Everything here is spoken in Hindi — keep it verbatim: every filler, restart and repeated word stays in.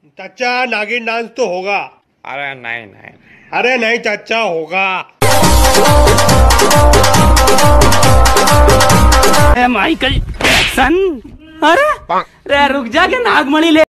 चाचा नागिन डांस तो होगा। अरे नहीं नहीं, अरे नहीं चाचा होगा। Michael Jackson. अरे रे रुक जा के नागमणि ले